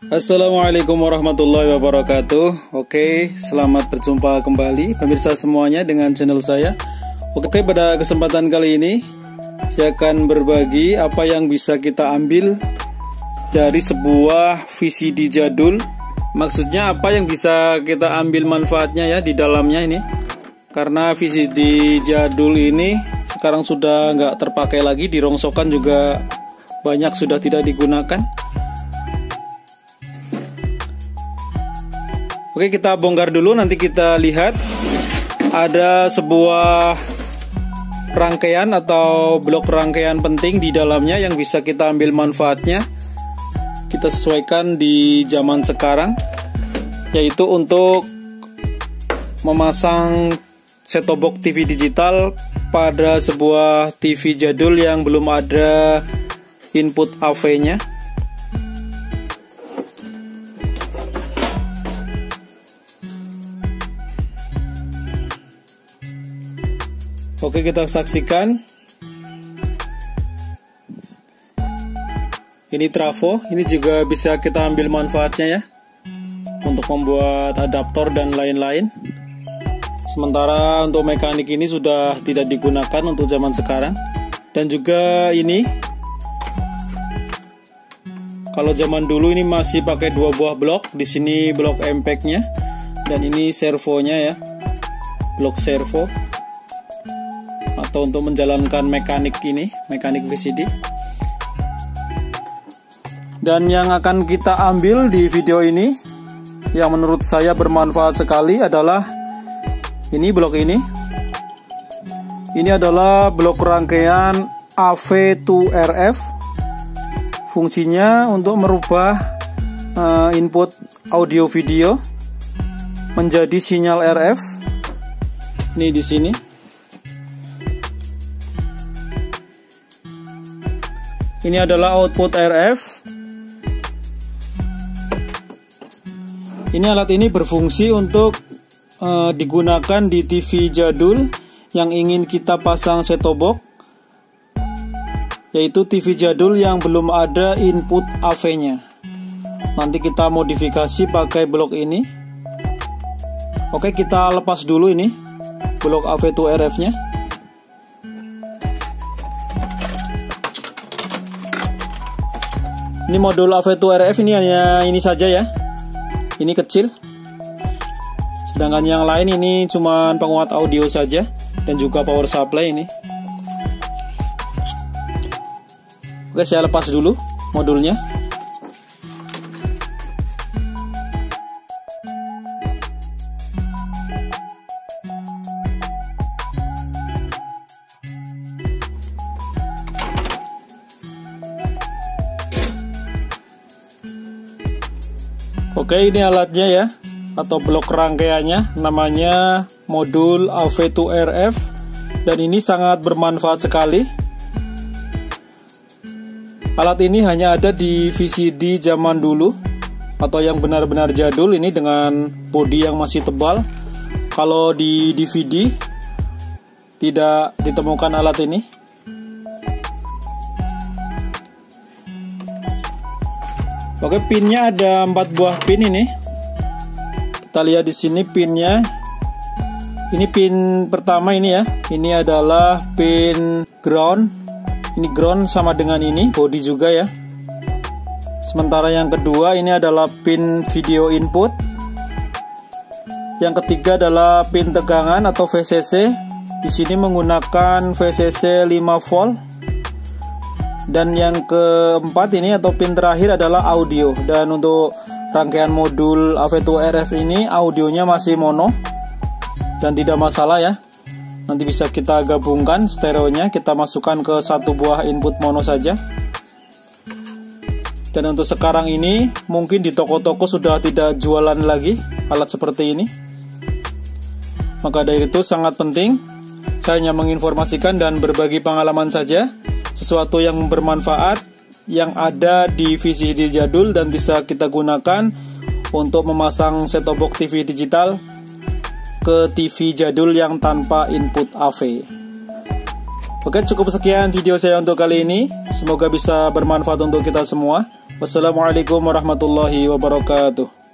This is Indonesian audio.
Assalamualaikum warahmatullahi wabarakatuh. Oke, selamat berjumpa kembali pemirsa semuanya dengan channel saya. Oke, pada kesempatan kali ini saya akan berbagi apa yang bisa kita ambil dari sebuah VCD jadul. Maksudnya apa yang bisa kita ambil manfaatnya ya di dalamnya ini. Karena VCD jadul ini sekarang sudah nggak terpakai lagi, dirongsokan juga banyak sudah tidak digunakan. Oke, kita bongkar dulu, nanti kita lihat ada sebuah rangkaian atau blok rangkaian penting di dalamnya yang bisa kita ambil manfaatnya. Kita sesuaikan di zaman sekarang, yaitu untuk memasang set-top box TV digital pada sebuah TV jadul yang belum ada input AV-nya. Oke, kita saksikan. Ini trafo, ini juga bisa kita ambil manfaatnya ya, untuk membuat adaptor dan lain-lain. Sementara untuk mekanik ini sudah tidak digunakan untuk zaman sekarang. Dan juga ini, kalau zaman dulu ini masih pakai dua buah blok. Di sini blok MPEG-nya dan ini servonya ya, blok servo. Atau untuk menjalankan mekanik ini, mekanik VCD. Dan yang akan kita ambil di video ini yang menurut saya bermanfaat sekali adalah ini, blok ini. Ini adalah blok rangkaian AV2RF. Fungsinya untuk merubah input audio video menjadi sinyal RF. Ini di sini. Ini adalah output RF. Ini alat ini berfungsi untuk digunakan di TV jadul yang ingin kita pasang set-top box, yaitu TV jadul yang belum ada input AV-nya. Nanti kita modifikasi pakai blok ini. Oke, kita lepas dulu ini blok AV2RF-nya. Ini modul AV2RF ini hanya ini saja ya. Ini kecil. Sedangkan yang lain ini cuma penguat audio saja dan juga power supply ini. Oke, saya lepas dulu modulnya. Oke, ini alatnya ya, atau blok rangkaiannya, namanya modul AV2RF, dan ini sangat bermanfaat sekali. Alat ini hanya ada di VCD zaman dulu atau yang benar-benar jadul ini dengan bodi yang masih tebal. Kalau di DVD tidak ditemukan alat ini. Oke, pinnya ada 4 buah pin ini. Kita lihat di sini pinnya. Ini pin pertama ini ya. Ini adalah pin ground. Ini ground sama dengan ini, body juga ya. Sementara yang kedua ini adalah pin video input. Yang ketiga adalah pin tegangan atau VCC. Di sini menggunakan VCC 5 volt. Dan yang keempat ini atau pin terakhir adalah audio. Dan untuk rangkaian modul AV2RF ini audionya masih mono dan tidak masalah ya. Nanti bisa kita gabungkan stereonya, kita masukkan ke satu buah input mono saja. Dan untuk sekarang ini mungkin di toko-toko sudah tidak jualan lagi alat seperti ini. Maka dari itu sangat penting saya hanya menginformasikan dan berbagi pengalaman saja, sesuatu yang bermanfaat yang ada di VCD jadul dan bisa kita gunakan untuk memasang set-top box TV digital ke TV jadul yang tanpa input AV. Oke, cukup sekian video saya untuk kali ini. Semoga bisa bermanfaat untuk kita semua. Wassalamualaikum warahmatullahi wabarakatuh.